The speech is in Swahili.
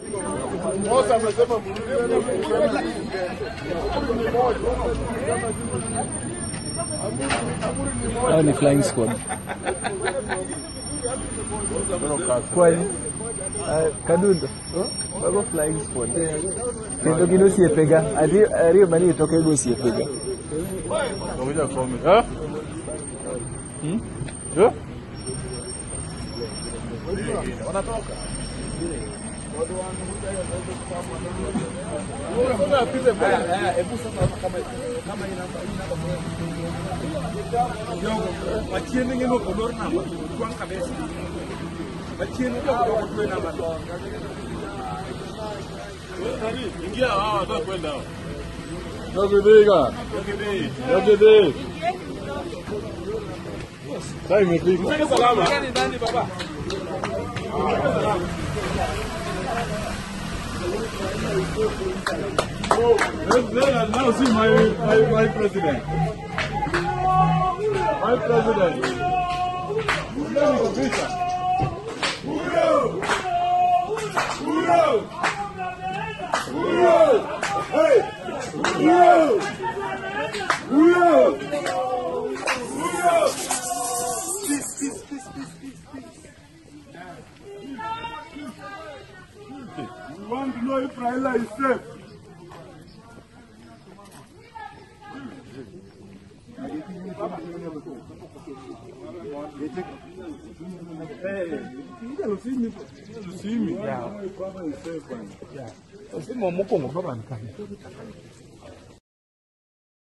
Hao ni flying squad. Kwani Kadundo baba flying squad. Kendo kino siepega. Ario mani itoke go siepega. Ngoja kome. Ha? Eh? Wanatoka. Now see my president. My president. We want to know if Raila is safe. Yeah.